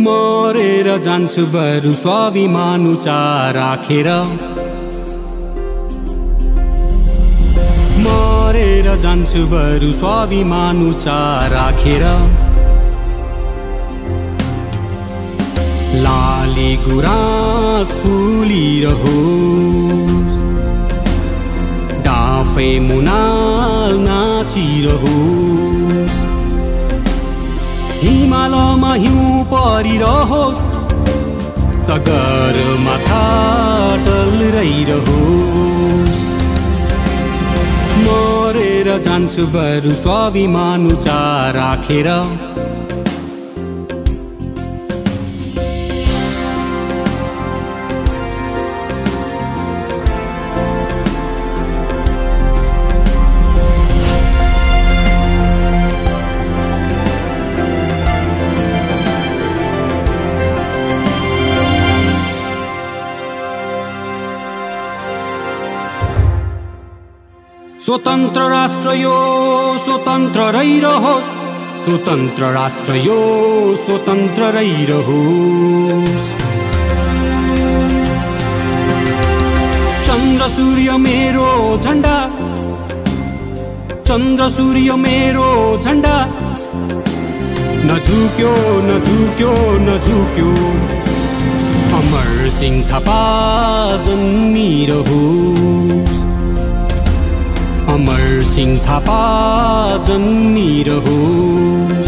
मरेर जान्छु बरु स्वाभिमान उचा राखेर, मरेर जान्छु बरु स्वाभिमान उचा राखेर। लाली गुराँस फुलिरहोस्, डाँफे मुनाल नाचिरहोस्, हिमालयमा हिउँ परिरहोस्, सगरमाथा टल्रहिरहोस्। मरेर जान्छु बरु स्वाभिमान उचा राखेर। स्वतन्त्र राष्ट्र यो स्वतन्त्र रहिरहोस्, स्वतन्त्र राष्ट्र यो स्वतन्त्र रहिरहोस्। चन्द्र सूर्य मेरो झण्डा, चन्द्र सूर्य मेरो झण्डा, नझुक्यो नझुक्यो नझुक्यो। अमर सिंह थापा जन्मिरहोस्, अमर सिंह थापा जन्मिरहोस्।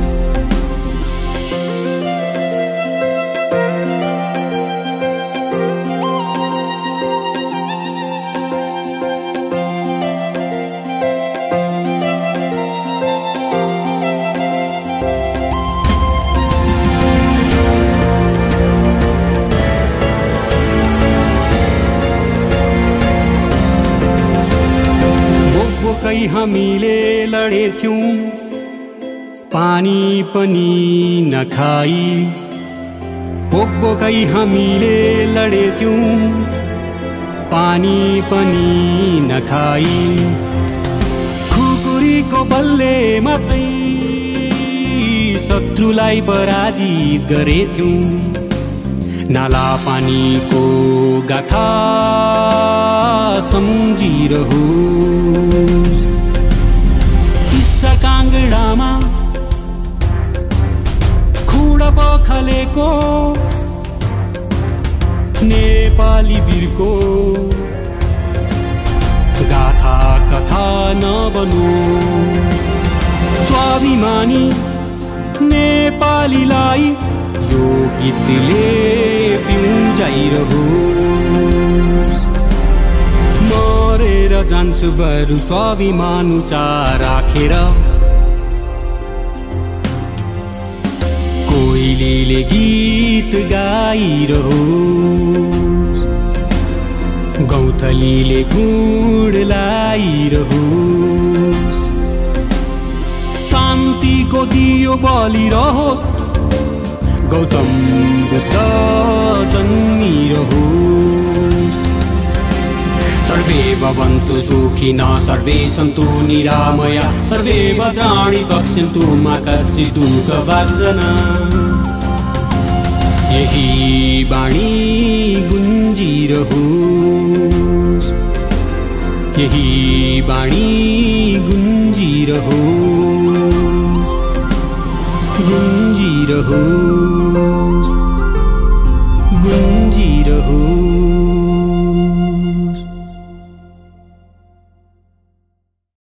बोकै हामीले लडेथ्यौं पानी पनि नखाई, बोकै हामीले लडेथ्यौं पानी पनि नखाई। खुकुरीको बलले मात्रै शत्रुलाई पराजित गरेथ्यौं। नाला पानीको गाथा सम्झिरहोस्, टिस्टा काङ्गडामा खुडा पखलेको नेपाली वीरको गाथा कथा नबनोस्। स्वाभिमानी नेपालीलाई यो गीतले पिउजाइरहोस्। मरेर जान्छु बरु स्वाभिमान उचा राखेर। कोइलीले गीत गाइरहोस्, गौथलीले गुड लाइरहोस्। शान्तिको दियो बलिरहोस्, गौतम बुद्ध जन्मिरहोस्। सर्वे भवन्तु सुखिनः, सर्वे सन्तु निरामया, सर्वे भद्राणि पश्यन्तु मा कश्चित् दुःखभाग् जनाः। यही वाणी गुन्जिरहोस्, यही वाणी गुन्जिरहोस्, गुन्जिरहोस्।